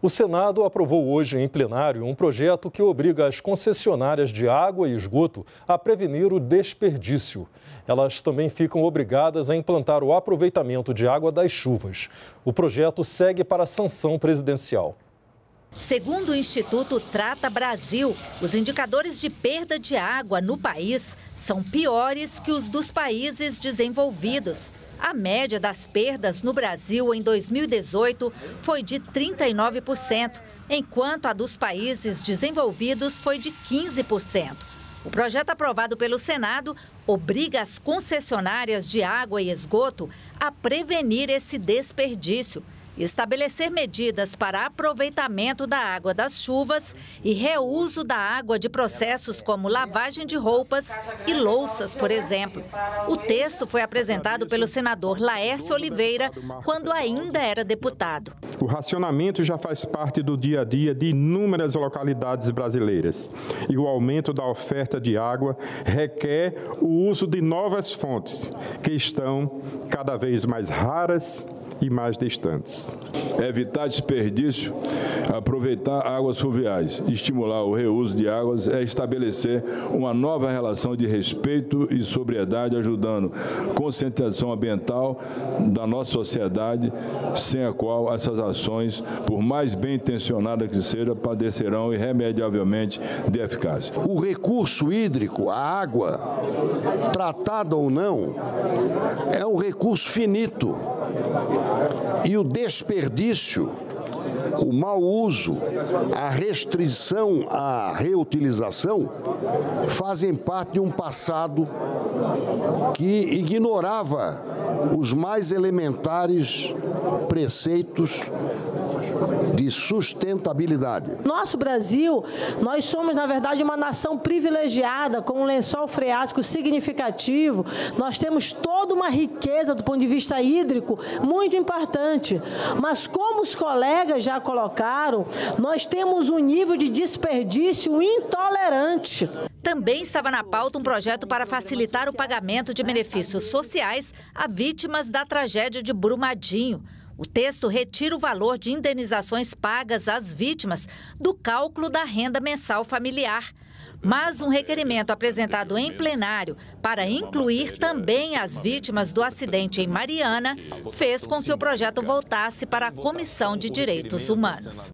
O Senado aprovou hoje em plenário um projeto que obriga as concessionárias de água e esgoto a prevenir o desperdício. Elas também ficam obrigadas a implantar o aproveitamento de água das chuvas. O projeto segue para a sanção presidencial. Segundo o Instituto Trata Brasil, os indicadores de perda de água no país são piores que os dos países desenvolvidos. A média das perdas no Brasil em 2018 foi de 39%, enquanto a dos países desenvolvidos foi de 15%. O projeto aprovado pelo Senado obriga as concessionárias de água e esgoto a prevenir esse desperdício, estabelecer medidas para aproveitamento da água das chuvas e reuso da água de processos como lavagem de roupas e louças, por exemplo. O texto foi apresentado pelo senador Laércio Oliveira quando ainda era deputado. O racionamento já faz parte do dia a dia de inúmeras localidades brasileiras e o aumento da oferta de água requer o uso de novas fontes que estão cada vez mais raras e mais distantes. Evitar desperdício, aproveitar águas fluviais, estimular o reuso de águas é estabelecer uma nova relação de respeito e sobriedade, ajudando a conscientização ambiental da nossa sociedade, sem a qual essas ações, por mais bem intencionadas que sejam, padecerão irremediavelmente de eficácia. O recurso hídrico, a água, tratada ou não, é um recurso finito. E o desperdício, o mau uso, a restrição à reutilização fazem parte de um passado que ignorava os mais elementares preceitos de sustentabilidade. Nosso Brasil, nós somos, na verdade, uma nação privilegiada, com um lençol freático significativo. Nós temos toda uma riqueza do ponto de vista hídrico muito importante. Mas, como os colegas já colocaram, nós temos um nível de desperdício intolerante. Também estava na pauta um projeto para facilitar o pagamento de benefícios sociais a vítimas da tragédia de Brumadinho. O texto retira o valor de indenizações pagas às vítimas do cálculo da renda mensal familiar. Mas um requerimento apresentado em plenário para incluir também as vítimas do acidente em Mariana fez com que o projeto voltasse para a Comissão de Direitos Humanos.